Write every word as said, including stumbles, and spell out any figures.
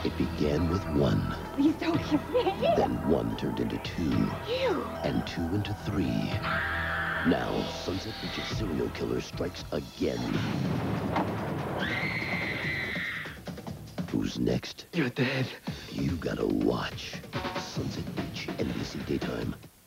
It began with one. Please don't kiss me. Then one turned into two. Ew. And two into three. Now, Sunset Beach's serial killer strikes again. Who's next? You're dead. You gotta watch. Sunset Beach, N B C Daytime.